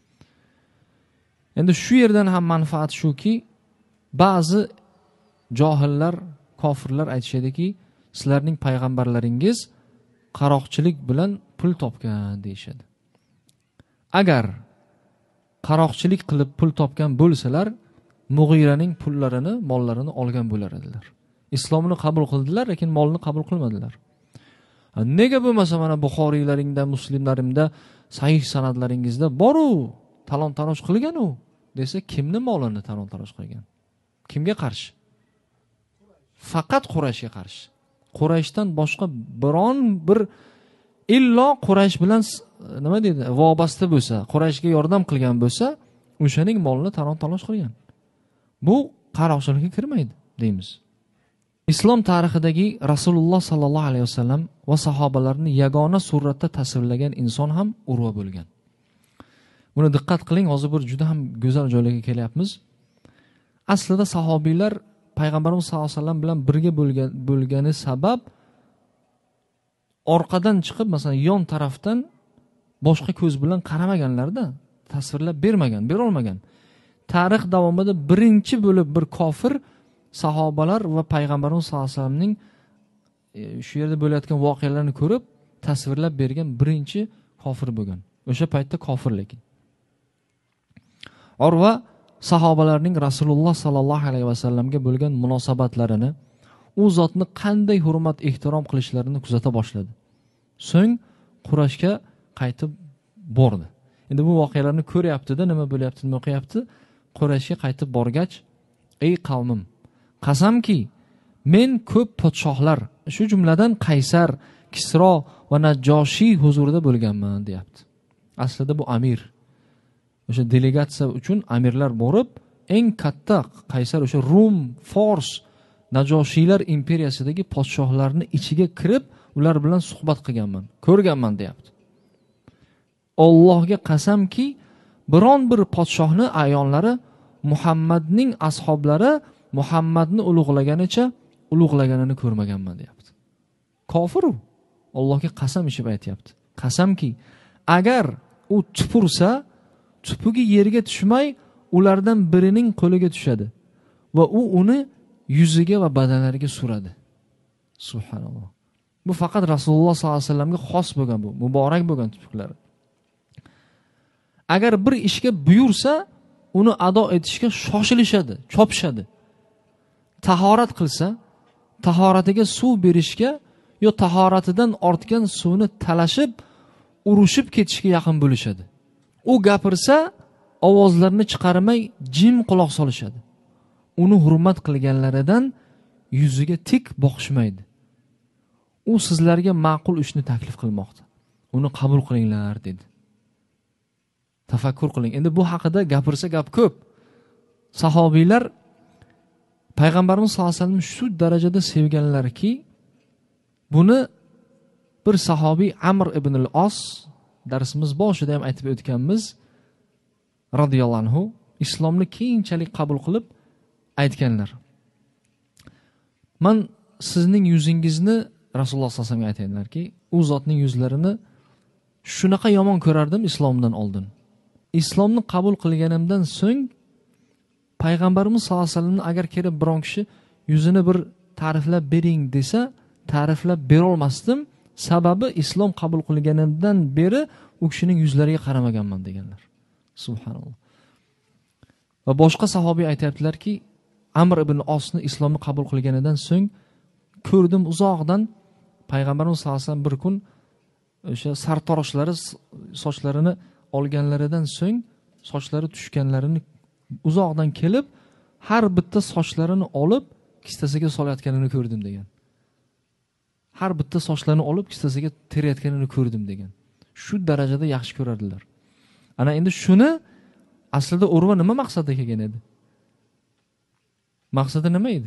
Endi shu yerdan ham manfaat shuki, ba'zi johillar, kofirlar aytishadiki, sizlarning payg'ambarlaringiz qaroqchilik bilan pul topgan deyshadi. Agar qaroqchilik qilib pul topgan bo'lsalar, Mug'iraning pullarini, mollarini olgan bo'lar edilar. Islomni qabul qildilar, lekin molni qabul qilmadilar. Nega bo'lmasa mana Buxoriylaringda, Muslimlarimda, sahih sanadlaringizda boru talon-taroj qilgan u desa, kimni molini talon-taroj qilgan? Kimga qarshi? Faqat Qurayshga qarshi. Qurayshdan boshqa biron bir illo Quraysh bilan nima deydi, vobasta bo'lsa, Qurayshga yordam qilgan bo'lsa, o'shaning molini talon-taroj qilgan. Bu qaroqchilikka kirmaydi deymiz. Islom tarixidagi Rasululloh sallallohu alayhi vasallam va sahobalarni yagona suratda tasvirlagan inson ham Urva bo'lgan. Buni diqqat qiling, hozir bir juda ham go'zal joylarga kelyapmiz. Aslida sahobiylar Payg'ambarimiz sallallohu alayhi vasallam bilan birga bo'lgan bo'lgani sabab orqadan chiqib, masalan, yon tarafdan boshqa ko'z bilan qaramaganlarda, tasvirlab bermagan, bera olmagan. Tarix davomida birinchi bo'lib bir kofir sahobalar va Payg'ambarimiz sallallohu alayhi vasallamning shu yerda bo'layotgan voqealarni ko'rib tasvirlab bergan birinchi kofir bo'lgan. O'sha paytda kofir lekin. Urva sahobalarning Rasululloh sallallohu alayhi vasallamga bo'lgan munosabatlarini, u zotni qanday hurmat, ehtirom qilishlarini kuzata boshladi. So'ng Qurayshga qaytib bordi. Endi bu voqealarni ko'ryapti-da, nima bo'lyapti, nima qilyapti? Qurayshga qaytib borgach, ey qavmim, qasamki, men ko'p podshohlar, shu jumladan Qaysar, Kisro va Najjoshiy huzurida bo'lganman, deyapti. Aslida bu amir. O'sha delegatsiya uchun amirlar borib, eng katta Qaysar o'sha Rum, Fors, Najoshiylar imperiyasidagi podshohlarning ichiga kirib, ular bilan suhbat qilganman, ko'rganman deyapti. Allohga qasamki, biron bir podshohni ayonlari Muhammadning ashablari Muhammadni ulug'laganicha ulug'laganini ko'rmaganman deyapti. Kofir u. Allohga qasam ichib aytayapti. Qasamki, agar u tupursa, tupugi yerga tushmay, ulardan birining qo'liga tushadi va u uni yuziga va badanlariga suradi. Subhanalloh. Bu faqat Rasululloh sollallohu alayhi vasallamga xos bo'lgan, bu muborak bo'lgan tupuqlar. Agar bir ishga buyursa, uni ado etishga shoshilishadi, chopishadi. Tahorat qilsa, tahoratiga suv berishga yo tahoratidan ortgan suvni talashib, urushib ketishga yaqin bo'lishadi. U gapirsa, ovozlarini chiqarmay jim quloq solishadi. Uni hurmat qilganlaridan yuziga tik boqishmaydi. U sizlarga ma'qul ishni taklif qilmoqda. Uni qabul qilinglar dedi. Tafakkur qiling. Endi bu haqida gapirsa gap ko'p. Sahobiylar Payg'ambarimiz sollallohu alayhi vasallam shu darajada sevganlarki, buni bir sahobiy Amr ibn al-Os, darsimiz boshida ham aytib o'tganmiz, radhiyallohu anhu, islomni keyinchalik qabul qilib aytganlar. Men sizning yuzingizni Rasululloh sollallohu alayhi vasallamga aytganlarki, u zotning yuzlarini shunaqa yomon ko'rardim islomdan oldin. Islomni qabul qilganimdan so'ng Payg'ambarimiz sollallohu alayhi vasallamni agar kelib biron kishi yuzini bir ta'riflab bering desa, ta'riflab bera olmasdim. Sababi islom qabul qilganimdan beri u kishining yuzlariga qaramaganman deganlar. Subhanalloh. Va boshqa sahobiy aytayaptilarki, Amr ibn Osni islomni qabul qilganidan so'ng ko'rdim uzoqdan. Payg'ambarimiz sollallohu alayhi vasallam bir kun o'sha sartaroshlari sochlarini olganlaridan so'ng sochlari tushganlarini uzoqdan kelib, har bitta sochlarini olib kistasiga solayotganini ko'rdim degan. Har bitta sochlarini olib kistasiga terayotganini ko'rdim degan. Shu darajada yaxshi ko'rardilar. Ana endi shuni aslida Urva nima maqsadda kelgan edi? Maqsadi nima edi?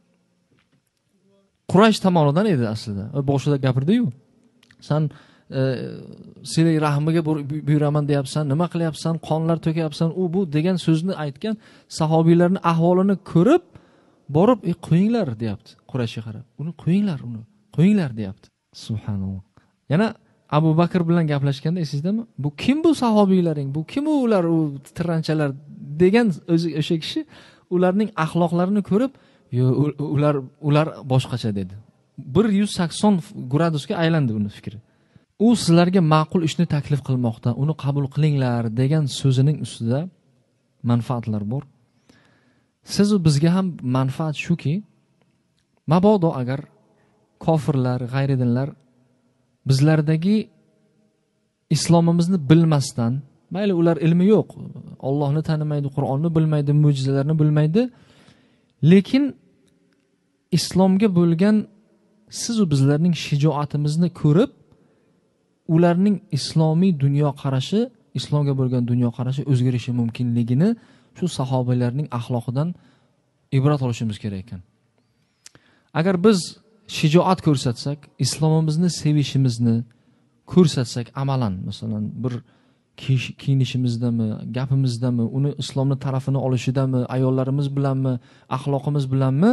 Quraysh tomonidan edi aslida. Boshida gapirdi-yu. Sen e, silay rahmiga buyuraman deyapsan, nima qilyapsan, qonlar to'kayapsan, u bu degan so'zni aytgan sahobiylarning ahvolini ko'rib, borib, "Ey qo'yinglar" deyapti Qurayshga qarab. Uni qo'yinglar, uni qo'yinglar deyapti. Subhanalloh. Yana Abu Bakr bilan gaplashganda esingizdami? Bu kim bu sahobiylaring? Bu kim ular, u tiranchalar degan o'zi o'sha kishi ularning axloqlarini ko'rib, "Yo, ular ular boshqacha" dedi. bir yuz sakson gradusga aylandi uning fikri. U sizlarga ma'qul ishni taklif qilmoqda, uni qabul qilinglar degan so'zining ustida manfaatlar bor. Siz va bizga ham manfaat shuki, mabodo agar kofirlar, g'ayridinlar bizlardagi islomimizni bilmasdan, mayli ular ilmi yo'q, Allohni tanimaydi, Qur'onni bilmaydi, mo'jizalarni bilmaydi, lekin islomga bo'lgan siz va bizlarning shijoatimizni ko'rib, ularning islomiy dunyo qarashi, islomga bo'lgan dunyo qarashi o'zgarishi mumkinligini shu sahobalarning axloqidan ibrat olishimiz kerak ekan. Agar biz shijoat ko'rsatsak, islomimizni sevishimizni ko'rsatsak amalan, masalan, bir kiyinishimizdami, gapimizdami, uni islomni tarafini olishidami, ayollarimiz bilanmi, axloqimiz bilanmi,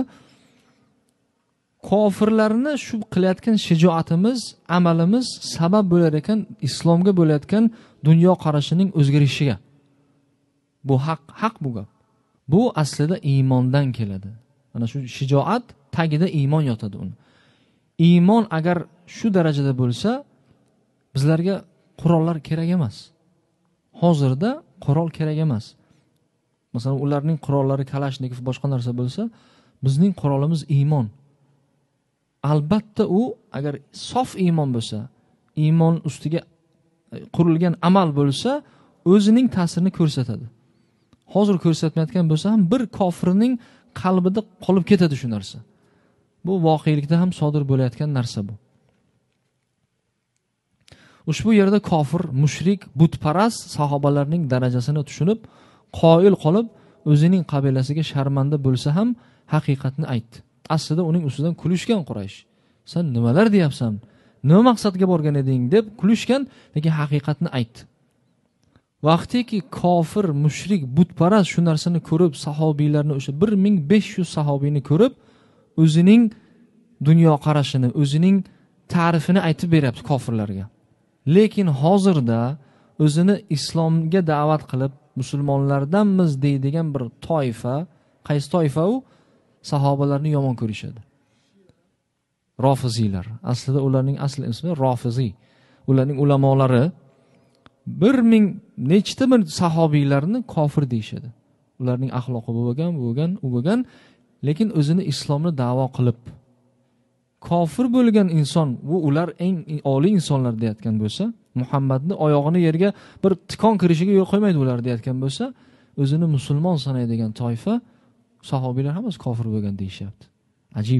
kofirlarni shu qilayotgan shijoatimiz, amalimiz sabab bo'lar ekan islomga bo'layotgan dunyo qarashining o'zgarishiga. Bu haq, haq bu gap. Bu aslida iymondan keladi. Mana shu shijoat tagida iymon yotadi uni. Iymon agar shu darajada bo'lsa, bizlarga qurollar kerak emas. Hozirda qurol kerak emas. Masalan, ularning qurollari Kalashnikov boshqa narsa bo'lsa, bizning qurolimiz iymon. Albatta u agar sof iymon bo'lsa, iymon ustiga qurilgan amal bo'lsa, o'zining ta'sirini ko'rsatadi. Hozir ko'rsatmayotgan bo'lsa ham bir kofirning qalbida qolib ketadi shu narsa. Bu voqelikda ham sodir bo'layotgan narsa bu. Ushbu yerda kofir, mushrik, butparast sahobalarning darajasini tushunib, qoyil qolib, o'zining qabilasiga sharmanda bo'lsa ham haqiqatni aytdi. Aslida uning ustidan kulishgan Quraysh. Sen nimalar deyapsan? nima maqsadga borgan eding deb kulishgan, lekin haqiqatni aytdi. Vaqtiki kofir, mushrik, butparast shu narsani ko'rib, sahobiylarni o'sha bir ming besh yuz sahobiyni ko'rib, o'zining dunyo qarashini, o'zining ta'rifini aytib beryapti kofirlarga. Lekin hozirda o'zini islomga da'vat qilib, musulmonlardanmiz deydigan bir toifa, qaysi toifa u? Sahobalarni yomon ko'rishadi. Rofiziylar. Aslida ularning asl ismi Rofiziy. Ularning ulamolari bir ming nechta bir sahobiylarni kofir deyishadi. Ularning axloqi bu bo'lgan, bu bo'lgan, u bo'lgan, lekin o'zini islomni da'vo qilib kofir bo'lgan inson, bu ular eng oliy insonlar deyotgan bo'lsa, Muhammadni oyog'ini yerga bir tikon kirishiga yo'l qo'ymaydi ular deyotgan bo'lsa, o'zini musulmon sanaydigan toifa sahobiylar hammasi kofir bo'lgan deyishyapti. Ajib.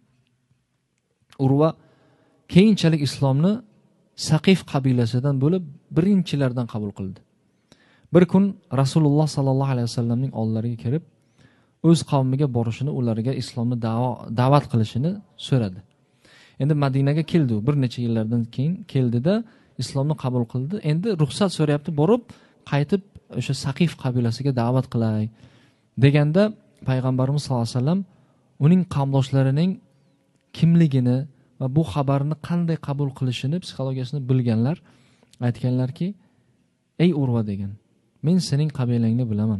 Urva keyinchalik islomni Saqif qabilasidan bo'lib birinchilardan qabul qildi. Bir kun Rasululloh sallallohu alayhi vasallamning oldilariga kirib, o'z qavmiga borishini, ularga islomni da'vat qilishini so'radi. Endi Madinaga keldi, bir necha yillardan keyin keldida islomni qabul qildi. Endi ruxsat so'rayapti, borib qaytib o'sha Saqif qabilasiga da'vat qilay deganda payg'ambarimiz sollallohu alayhi vasallam uning qavmdoshlarining kimligini va bu xabarni qanday qabul qilishini, psixologiyasini bilganlar aytganlarki, ey Urva degan, men sening qabilangni bilaman.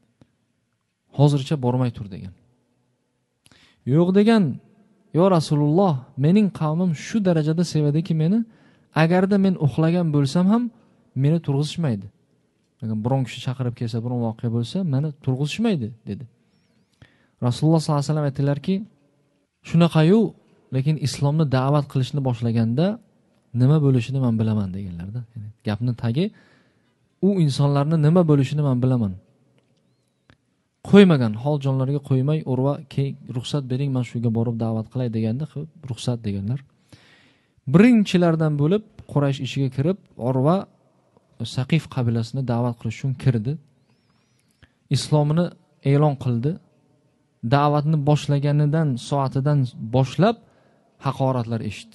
Hozircha bormay tur degan. Yo'q degan, yo Rasululloh, mening qavmim shu darajada sevadiki meni, agarda men uxlagan bo'lsam ham meni turg'izishmaydi. Agar biron kishi chaqirib kelsa, biron voqea bo'lsa, meni turg'izishmaydi dedi. Rasululloh sollallohu alayhi vasallam aytdilarki, shunaqa-yu, lekin islomni da'vat qilishni boshlaganda nima bo'lishini men bilaman deganlarda. Yani gapning tagi u insonlarni nima bo'lishini men bilaman. Qo'ymagan, hol jonlariga qo'ymay, Urva ruxsat bering, men shuga borib da'vat qilay deganda, ruxsat deganlar. Birinchilardan bo'lib Quraysh ishiga kirib, Urva Saqif qabilasini da'vat qilish uchun kirdi. Islomini e'lon qildi. Da'vatni boshlaganidan, soatidan boshlab haqoratlar eshitdi.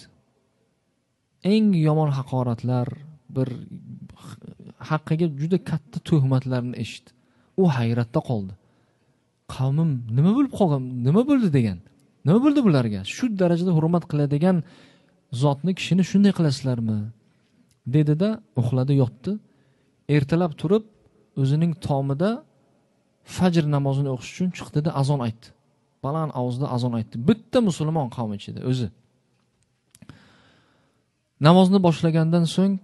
Eng yomon haqoratlar, bir haqqiga juda katta tuhmatlarni eshitdi. U hayratda qoldi. Qavmim nima bo'lib qolgan, nima bo'ldi degan. Nima bo'ldi bularga? Shu darajada hurmat qiladigan zotni, kishini shunday qilasizlarmi? Dedi-da, uxladi, yotdi. Ertalab turib, o'zining tomida fajr namozini o'qish uchun chiqdi-da, azon aytdi. Baland ovozda azon aytdi. Bitta musulmon qavm ichida o'zi. Namozni boshlagandan so'ng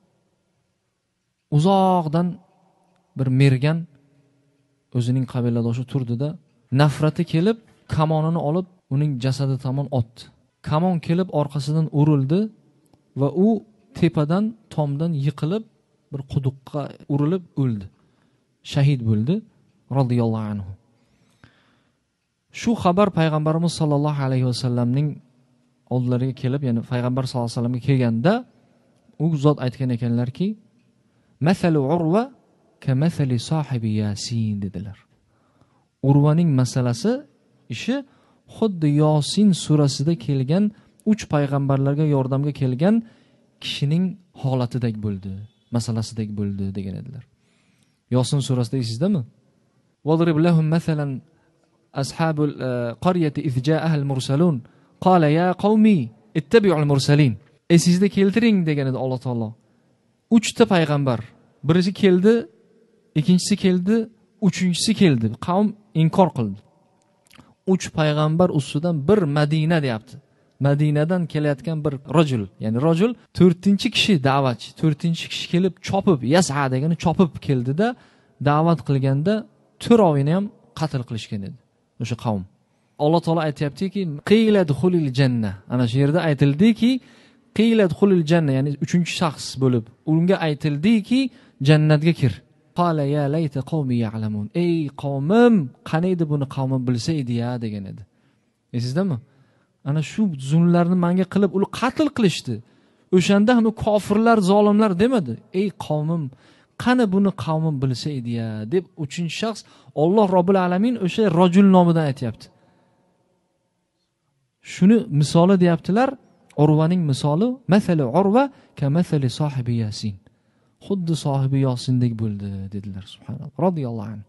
uzoqdan bir mergan o'zining qabiladoshi turdi-da, nafrati kelib, kamonini olib, uning jasadi tomon otdi. Kamon kelib orqasidan urildi va u tepadan, tomdan yiqilib, bir quduqqa urilib o'ldi. Shahid bo'ldi radhiyallohu anhu. Shu xabar payg'ambarimiz sollallohu alayhi vasallamning oldilariga kelib, ya'ni payg'ambar sollallohu alayhi vasallamga kelganda u zot aytgan ekanlarki, "Masalu Urva kamathali sohibi Yasin" dedilar. Urvaning masalasi, ishi xuddi Yosin surasida kelgan uch payg'ambarlarga yordamga kelgan kishining holatidek bo'ldi, masalasidek bo'ldi degan edilar. Yosin surasida esizdami? "Wadrib lahum masalan ashabul qaryati idh ja'aha al-mursalun qala ya qaumi ittabi'ul mursalin." Esingizda keltiring degan edi Alloh taolo. uchta payg'ambar, birisi keldi, ikkinchisi keldi, uchinchisi keldi. Qavm inkor qildi. uch payg'ambar ustidan bir Madina deyapti. Madinadan kelayotgan bir rajul, ya'ni rajul to'rtinchi kishi da'vatchi, to'rtinchi kishi kelib chopib, yas'a degani chopib keldida, da'vat qilganda to'rovini ham qatl qilishgan edi o'sha qavm. Alloh taolo aytayaptiki, qiylat xulil janna. Ana shu yerda aytildiki, qiylat xulil janna, ya'ni uchinchi shaxs bo'lib, unga aytildiki, jannatga kir. Qala ya layta qawmi ya'lamun. Ey qavmim, qanaydi buni qavmim bilsa edi-ya degan edi. Esizdami? Ana shu zulmlarni menga qilib, uni qatl qilishdi. O'shanda ham kofirlar, zolimlar demadi. Ey qavmim, qani buni qavmim bilsa edi-ya deb uchinchi shaxs Alloh Robbil alamin o'sha rajul nomidan aytayapti. Shuni misoli deyaptilar, Urvaning misoli masali Urva ka masali sohibi Yasin. Xuddi sohibi Yosindek bo'ldi dedilar subhanalloh radhiyallohu anhu.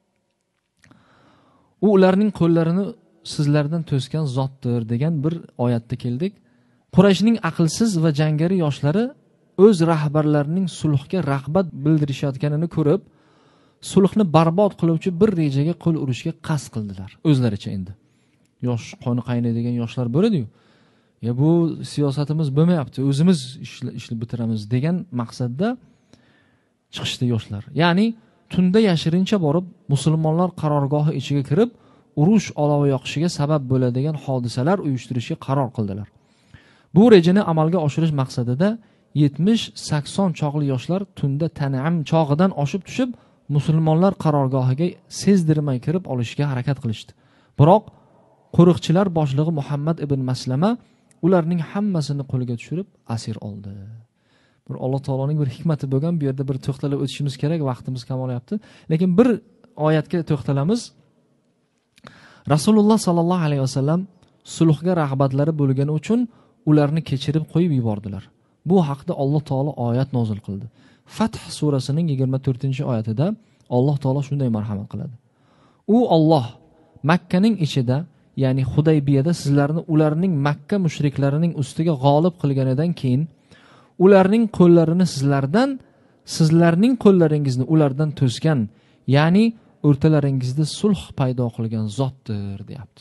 U ularning qo'llarini sizlardan to'sgan zotdir degan bir oyatda keldik. Qurayshning aqlsiz va jangari yoshlari o'z rahbarlarining sulhga rag'bat bildirishayotganini ko'rib, sulhni barbod qiluvchi bir rejaga qo'l urishga qasd qildilar o'zlaricha endi. Yosh qoni qaynaydigan yoshlar bo'ladi-yu. Ya bu siyosatimiz bo'lmayapti, o'zimiz ishni bitiramiz degan maqsadda chiqishdi yoshlar. Ya'ni tunda yashirincha borib musulmonlar qarorgohi ichiga kirib, urush olovi yoqishiga sabab bo'ladigan hodisalar uyushtirishga qaror qildilar. Bu rejani amalga oshirish maqsadida yetmish sakson chog'li yoshlar tunda Tan'im chog'idan oshib tushib, musulmonlar qarorgohiga sezdirmay kirib olishga harakat qilishdi. Biroq qo'riqchilar boshlig'i Muhammad ibn Maslama ularning hammasini qo'lga tushirib asir oldi. Bir Alloh taoloning bir hikmati bo'lgan, bu yerda bir to'xtalib o'tishimiz kerak, vaqtimiz kam olyapti. Lekin bir oyatga to'xtalamiz. Rasululloh sallallohu alayhi vasallam sulhga rag'batlari bo'lgani uchun ularni kechirib qo'yib yubordilar. Bu haqda Alloh taolo oyat nozil qildi. Fath surasining yigirma to'rtinchi oyatida Alloh taolo shunday marhamat qiladi. U Alloh Makkaning ichida, ya'ni Hudaybiyada sizlarni ularning Makka mushriklarining ustiga g'olib qilganidan keyin ularning qo'llarini sizlardan, sizlarning qo'llaringizni ulardan to'sgan, ya'ni o'rtalaringizda sulh paydo qilgan zotdir, deyapti.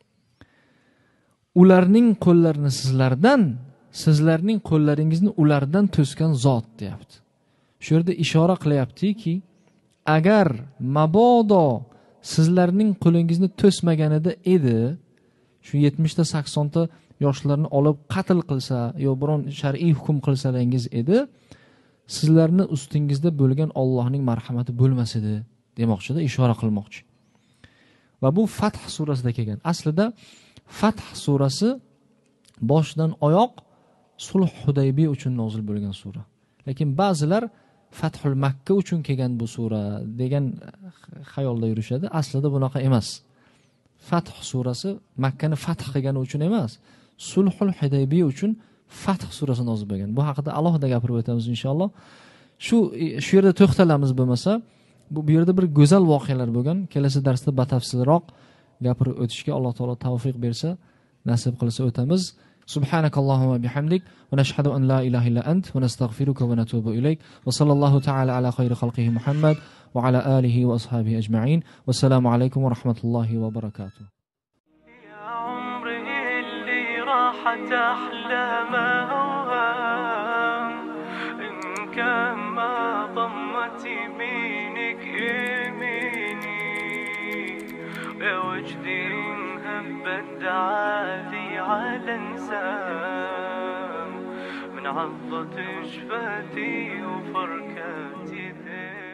Ularning qo'llarini sizlardan, sizlarning qo'llaringizni ulardan to'sgan zot, deyapti. Shu yerda ishora qilyaptiki, agar mabodo sizlarning qo'lingizni to'smaganida edi, shu yetmish ta sakson ta yoshlarni olib qatl qilsa, yo biron shar'iy hukm qilsalaringiz edi, sizlarni ustingizda bo'lgan Allohning marhamati bo'lmas edi demoqchida, ishora qilmoqchi. Va bu Fath surasida kelgan. Aslida Fath surasi boshdan oyoq sulh Hudaybiya uchun nozil bo'lgan sura. Lekin ba'zilar Fathul Makka uchun kelgan bu sura degan xayolda yurishadi. Aslida bunaqa emas. Fath surasi Makkani fath qilgani uchun emas, Sulhul Hudaybiya uchun Fath surasi nozil bo'lgan. Bu haqida alohida gapirib o'tamiz inshaalloh. Shu shu yerda to'xtalamiz bo'lmasa, bu bu yerda bir go'zal voqealar bo'lgan. Kelasi darsda batafsilroq gapirib o'tishga Alloh taolo tavfiq bersa, nasib qilsa o'tamiz. Subhanakallahumma bihamdik va nashhadu an la ilaha illa ant va nastaghfiruka va natubu ilayk va sallallohu ta'ala ala khayri khalqihi Muhammad va ala alihi va ashabihi ajma'in. Wassalamu alaykum va rahmatullohi va barakatuh. راحت أحلام أوهام إن كان ما ضمت يمينك يميني يا وجدي هب الدعالي على انسام من عضة شفتي وفركاتي